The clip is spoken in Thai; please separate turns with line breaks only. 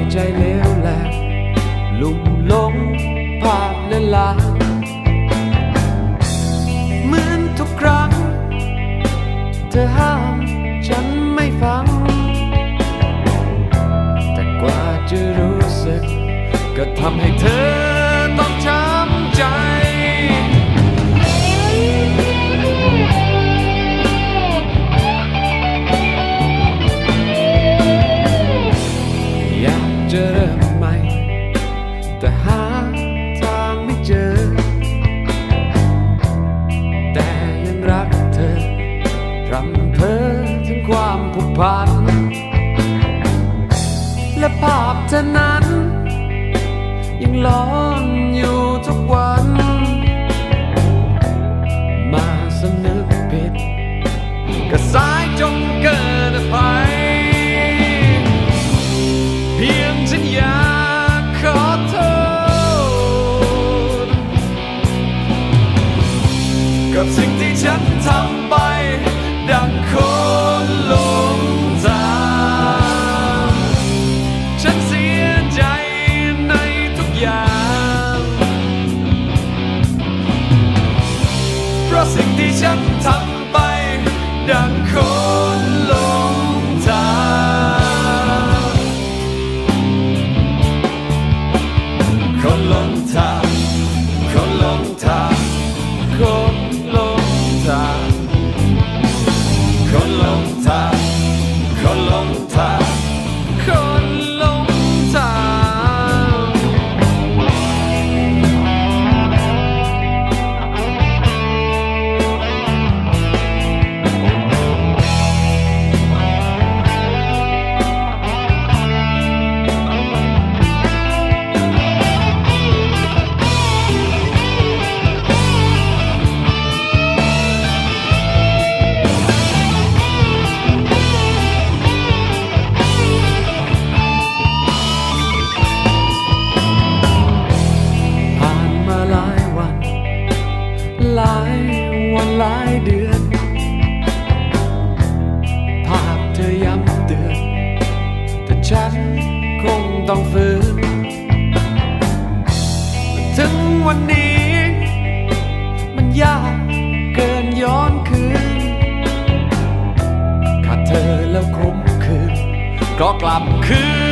ใจเลวแหลกลุ่มหลงภาพเลือนลางเหมือนทุกครั้งเธอห้ามฉันไม่ฟังแต่กว่าจะรู้สึกก็ทำให้เธอต้องช้ำใจอยากจะเริ่มใหม่แต่หาทางไม่เจอแต่ยังรักเธอรำเพ้อถึงความผูกพันและภาพเธอนั้นยังร้อนอยู่ทุกวันมาสนึกผิดก็สายจนเกินไปเพียงฉันอยากขอโทษกับสิ่งที่ฉันทำไปดังคนหลงทางฉันเสียใจในทุกอย่างเพราะสิ่งที่ฉันทำไปดังคนหลงทางคนหลงทางคนหลงทางคนหลงทางคนหลงทางคนหลงทางคนหลงทางหลายเดือนภาพเธอย้ำเตือนแต่ฉันคงต้องฝืนถึงวันนี้มันยากเกินย้อนคืนขาดเธอแล้วคมคืนก็กลับคืน